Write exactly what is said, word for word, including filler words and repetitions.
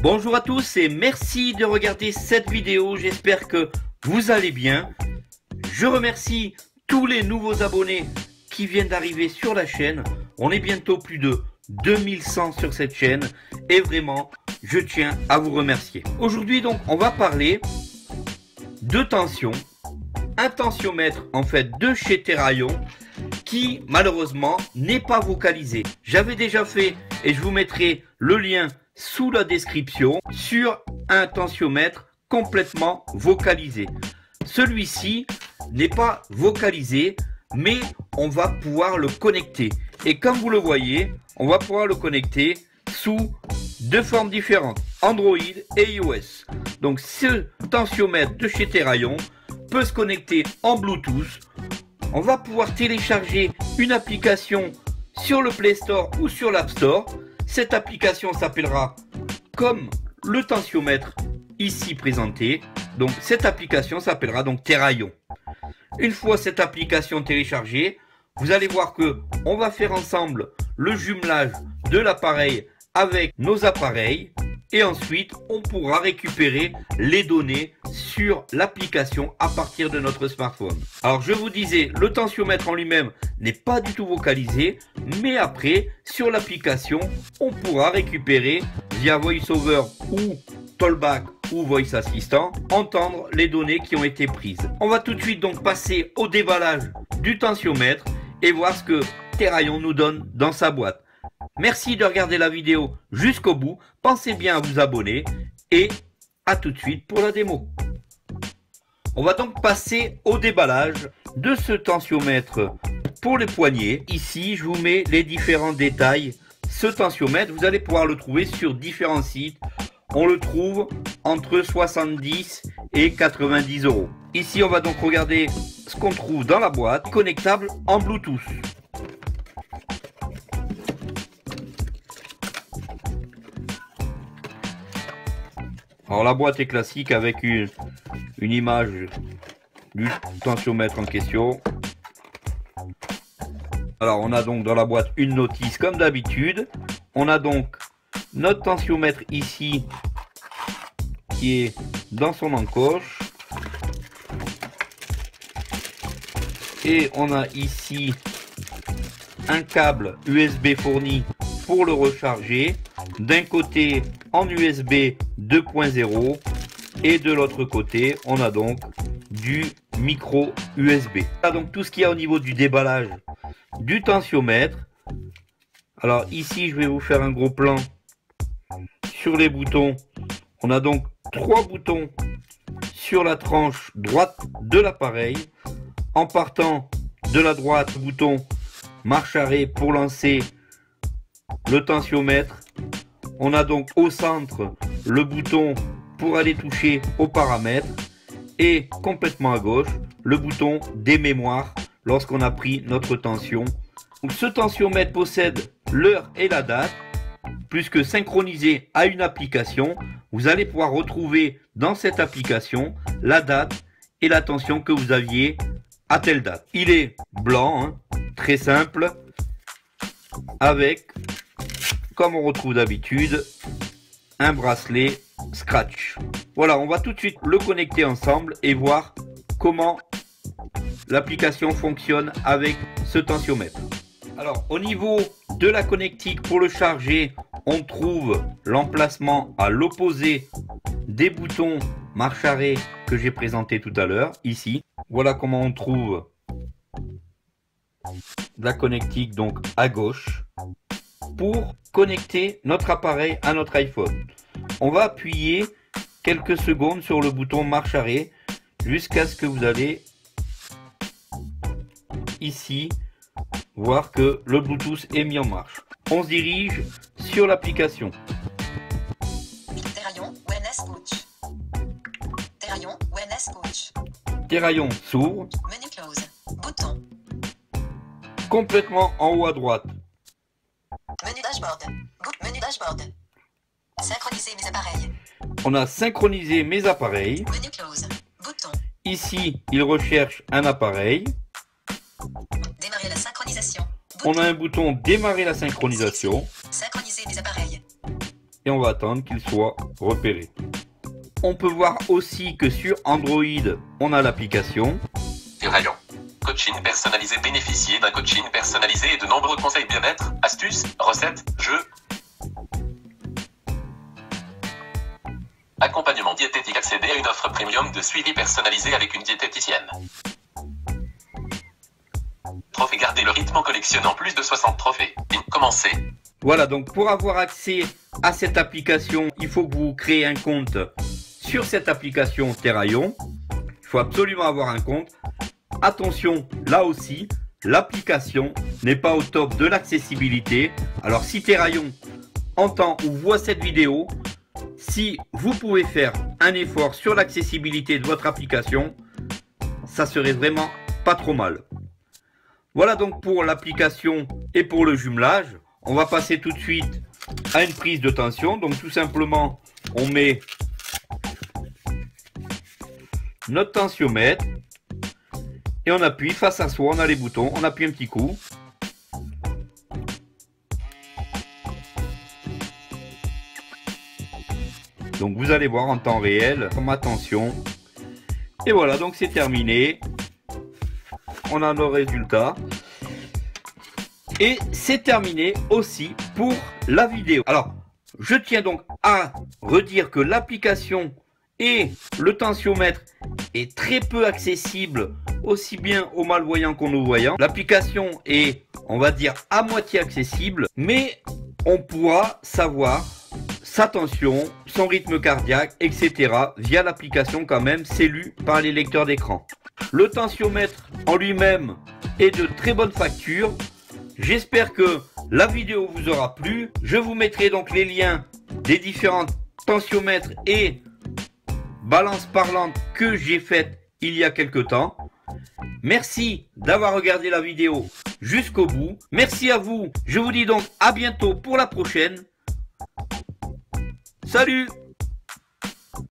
Bonjour à tous et merci de regarder cette vidéo, j'espère que vous allez bien. Je remercie tous les nouveaux abonnés qui viennent d'arriver sur la chaîne. On est bientôt plus de deux mille cent sur cette chaîne et vraiment, je tiens à vous remercier. Aujourd'hui donc, on va parler de tension, un tensiomètre en fait de chez Terraillon qui malheureusement n'est pas vocalisé. J'avais déjà fait et je vous mettrai le lien sous la description sur un tensiomètre complètement vocalisé. Celui-ci n'est pas vocalisé, mais on va pouvoir le connecter. Et comme vous le voyez, on va pouvoir le connecter sous deux formes différentes, Android et iOS. Donc ce tensiomètre de chez Terraillon peut se connecter en Bluetooth. On va pouvoir télécharger une application sur le Play Store ou sur l'App Store. Cette application s'appellera comme le tensiomètre ici présenté. Donc cette application s'appellera donc Terraillon. Une fois cette application téléchargée, vous allez voir que on va faire ensemble le jumelage de l'appareil avec nos appareils et ensuite on pourra récupérer les données sur l'application à partir de notre smartphone. Alors je vous disais, le tensiomètre en lui-même n'est pas du tout vocalisé, mais après sur l'application on pourra récupérer via VoiceOver ou Talkback ou Voice Assistant, entendre les données qui ont été prises. On va tout de suite donc passer au déballage du tensiomètre et voir ce que Terraillon nous donne dans sa boîte. Merci de regarder la vidéo jusqu'au bout, pensez bien à vous abonner et à tout de suite pour la démo. On va donc passer au déballage de ce tensiomètre pour les poignets. Ici, je vous mets les différents détails. Ce tensiomètre, vous allez pouvoir le trouver sur différents sites. On le trouve entre soixante-dix et quatre-vingt-dix euros. Ici, on va donc regarder ce qu'on trouve dans la boîte, connectable en Bluetooth. Alors la boîte est classique avec une, une image du tensiomètre en question. Alors on a donc dans la boîte une notice comme d'habitude. On a donc notre tensiomètre ici qui est dans son encoche. Et on a ici un câble U S B fourni pour le recharger. D'un côté en U S B deux point zéro et de l'autre côté on a donc du micro U S B. Là donc tout ce qu'il y a au niveau du déballage du tensiomètre. Alors ici je vais vous faire un gros plan sur les boutons. On a donc trois boutons sur la tranche droite de l'appareil. En partant de la droite, bouton marche arrêt pour lancer le tensiomètre. On a donc au centre le bouton pour aller toucher aux paramètres et complètement à gauche le bouton des mémoires lorsqu'on a pris notre tension. Donc, ce tensiomètre possède l'heure et la date, plus que synchronisé à une application. Vous allez pouvoir retrouver dans cette application la date et la tension que vous aviez à telle date. Il est blanc, hein, très simple, avec, comme on retrouve d'habitude, un bracelet scratch. Voilà, on va tout de suite le connecter ensemble et voir comment l'application fonctionne avec ce tensiomètre. Alors au niveau de la connectique pour le charger, on trouve l'emplacement à l'opposé des boutons marche arrêt que j'ai présenté tout à l'heure, ici. Voilà comment on trouve la connectique donc à gauche pour connecter notre appareil à notre iPhone. On va appuyer quelques secondes sur le bouton marche arrêt jusqu'à ce que vous allez ici voir que le Bluetooth est mis en marche. On se dirige sur l'application. Terraillon O N S Coach. Terraillon O N S Coach. Terraillon s'ouvre. Menu close. Bouton. Complètement en haut à droite. Menu dashboard. Boot menu dashboard. Synchroniser mes appareils. On a synchronisé mes appareils. Menu close. Bouton. Ici, il recherche un appareil. Démarrer la synchronisation. On a un bouton démarrer la synchronisation. Synchroniser mes appareils. et on va attendre qu'il soit repéré. On peut voir aussi que sur Android, on a l'application. Rayon. Coaching personnalisé. Bénéficier d'un coaching personnalisé et de nombreux conseils bien-être, astuces, recettes, jeux. Accompagnement diététique. Accéder à une offre premium de suivi personnalisé avec une diététicienne. Trophée. Garder le rythme en collectionnant plus de soixante trophées. Commencez. Voilà, donc pour avoir accès à cette application, il faut que vous créez un compte sur cette application Terraillon. Il faut absolument avoir un compte. Attention, là aussi, l'application n'est pas au top de l'accessibilité. Alors si Terraillon entend ou voit cette vidéo, si vous pouvez faire un effort sur l'accessibilité de votre application, ça serait vraiment pas trop mal. Voilà donc pour l'application et pour le jumelage. On va passer tout de suite à une prise de tension. Donc tout simplement, on met notre tensiomètre et on appuie face à soi, on a les boutons, on appuie un petit coup. Donc vous allez voir en temps réel ma tension. Et voilà, donc c'est terminé. On a nos résultats. Et c'est terminé aussi pour la vidéo. Alors, je tiens donc à redire que l'application et le tensiomètre est très peu accessible aussi bien aux malvoyants qu'aux non-voyants. L'application est, on va dire, à moitié accessible, mais on pourra savoir sa tension, son rythme cardiaque, et cetera via l'application quand même, c'est lu par les lecteurs d'écran. Le tensiomètre en lui-même est de très bonne facture. J'espère que la vidéo vous aura plu. Je vous mettrai donc les liens des différents tensiomètres et balances parlantes que j'ai faites il y a quelque temps. Merci d'avoir regardé la vidéo jusqu'au bout. Merci à vous. Je vous dis donc à bientôt pour la prochaine. Salut!